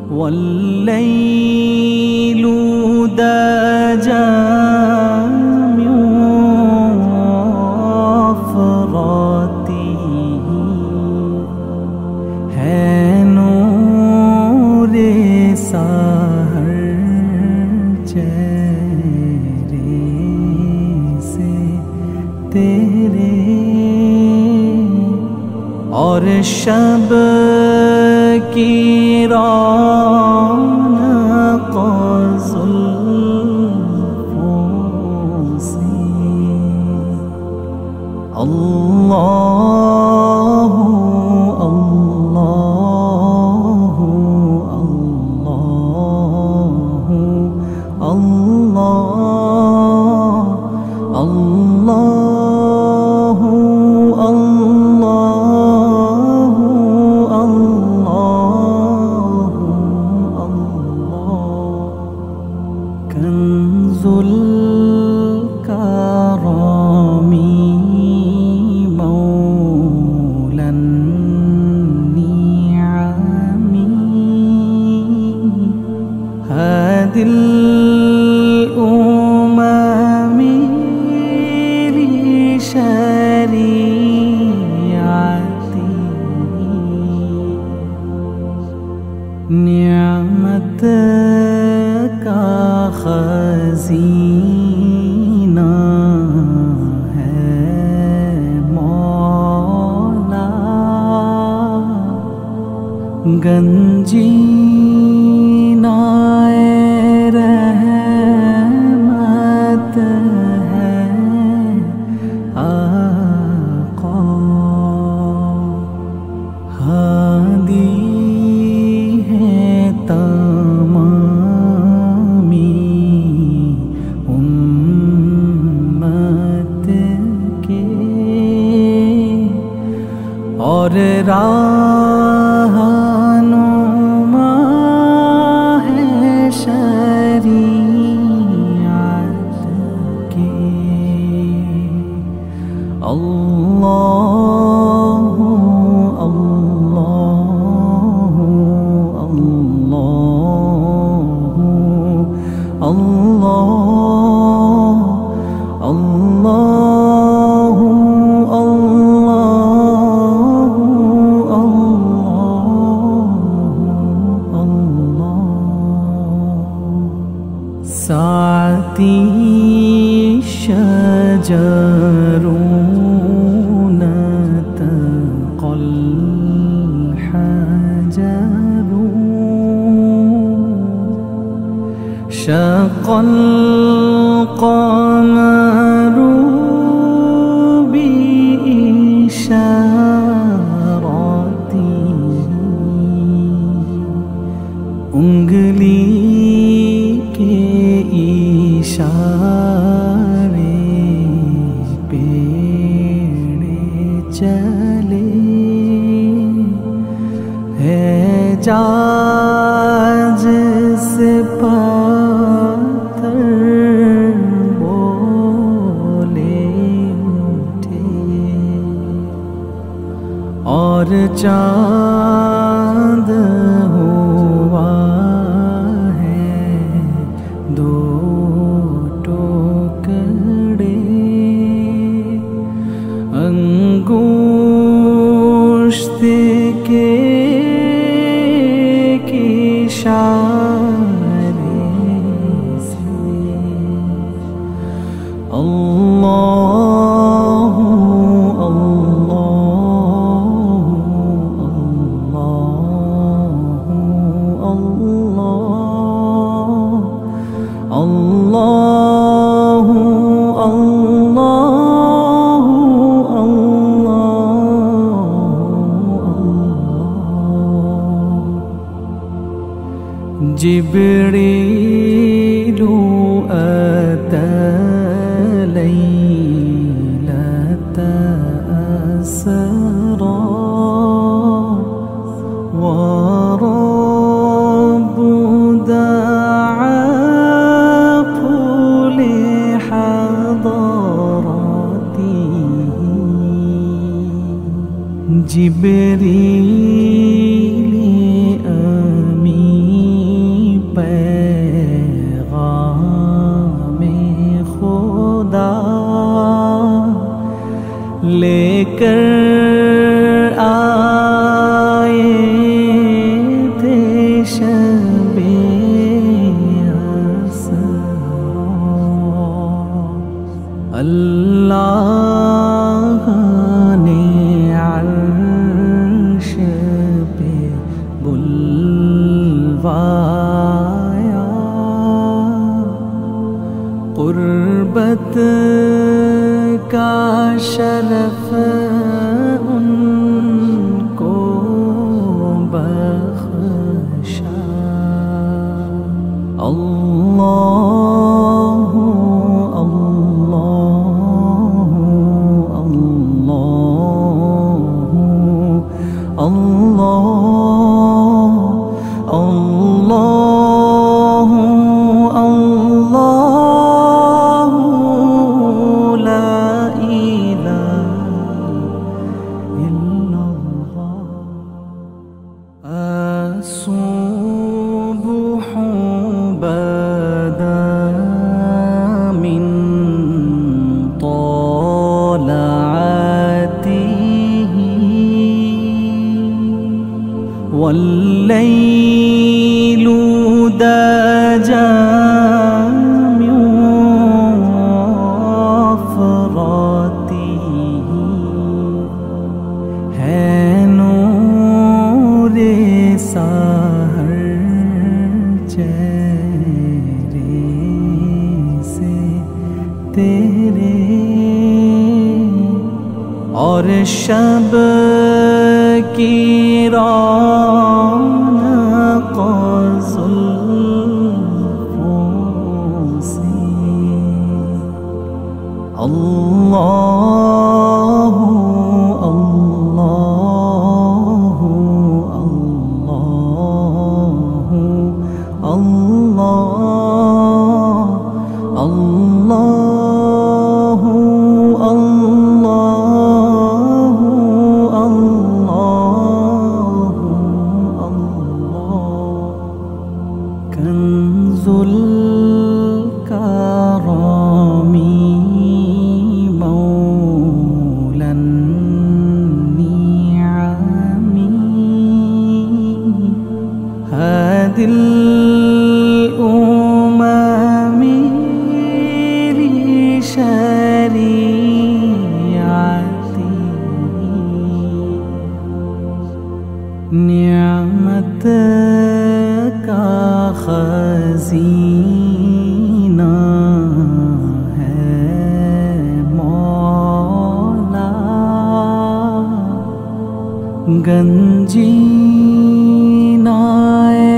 والليل دجى من وفرته है नूर सहर चेहरे से तेरे और शब की रौनक ज़ुल्फ़ों से अल्लाहु अल्लाहु अल्लाहु अल्लाह अल्लाहु कंजुल करामी मौलन नियामी हादिल उम्मी शरीअती नियामत का खज़ीना है मौला गंजीनाए रहमत है आका हादी है तमामी उम्मत के और रहनुमा है शरीअत के अल्लाहु अल्लाहु अल्लाहु अल्लाह अल्लाहु अल्लाहु अल्लाहु अल्लाह साती शजरून तक़ल शक़ल क़मरु बिइशारतिही उंगली के इशारे पेड़े चले है जाज से पत्थर बोले उठे और चाँद हुआ है दो टुकड़े अंगुष्ठ के इशारे से अल्लाहु अल्लाहु अल्लाहु अल्लाहु जिब्रीलु अता लैलत असरा व रब्बु दआ जिब्रील अमीन शबे अल्लाह ने अर्श पे बुलवाया, कुर्बत का शरफ उनको बख्शा। अल्लाह अल्लाह अल्लाह अल्लाह अल्लाह अल्लाह ला इलाहा इल्लल्लाह। असुबहु बदा मिन तलअतिही वल्लैलु दजा मिन फ़रातिही, है नूरे सहर चेहरे से तेरे, और शब की रौनक ज़ुल्फ़ों से। अल्लाह अल्लाह अल्लाह अल्लाह अल्लाह कंजुल करामी मौलन नियामी, हादिल उम्मी शरीअती, नियामत का खज़ीना है मौला, गंजीनाए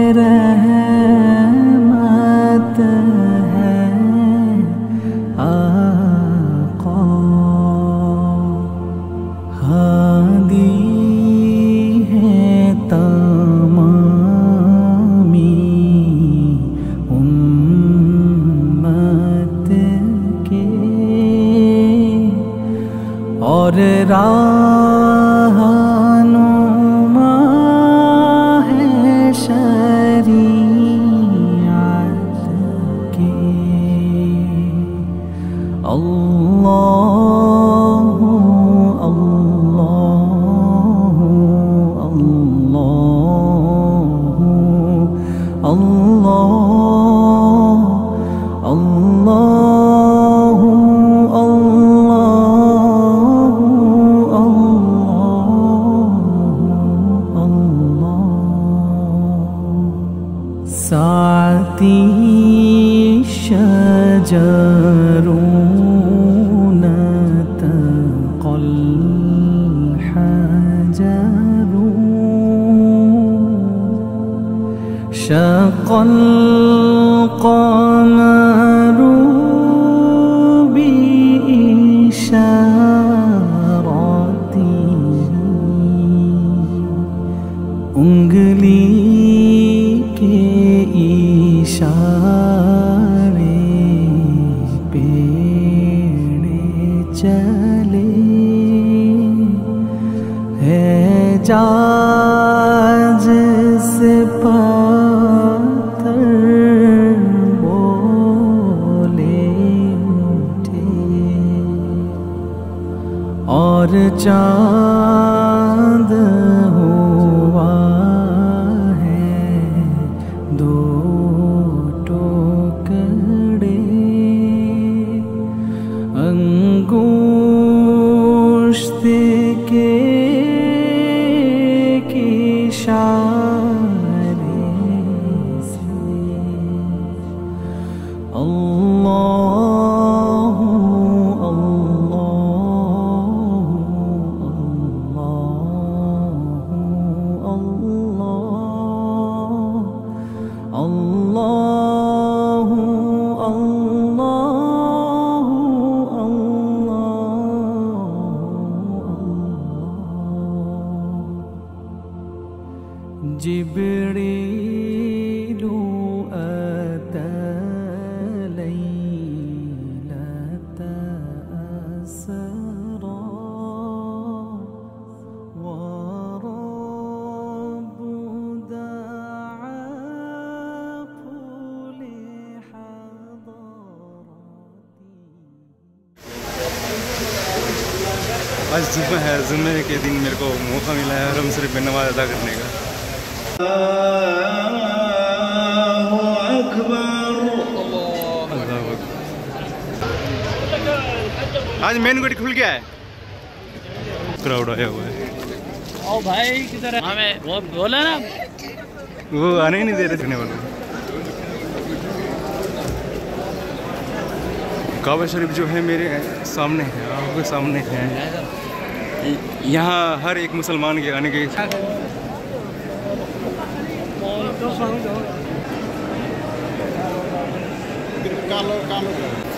रहमत है आका, हादी है तमामी उम्मत के, और रहनुमा है शरीअत के। अल्लाह अल्लाह अल्लाह अल्लाह अल्लाह अल्लाह अल्लाह। साती शजरून तक़ल हजरू, शक़ल क़मरू बिइशारतिही, उंगली के इशारे पेड़े चले, है जाज से पत्थर बोले उठे, और चाँद हुआ है جبريل أتى ليلة أسرى ورب دعاه لحضرتي। आज जुम्मा है, जुम्मे के दिन मेरे को मौका मिला है हरम शरीफ में नमाज अदा करने का। आज मेन गेट खुल गया है, क्राउड आया हुआ है। ओ भाई किधर है? हमें वो बोला ना, वो आने ही नहीं दे रहे थे वाले। काबा शरीफ जो है मेरे सामने है, आपके सामने है। यहाँ हर एक मुसलमान के आने के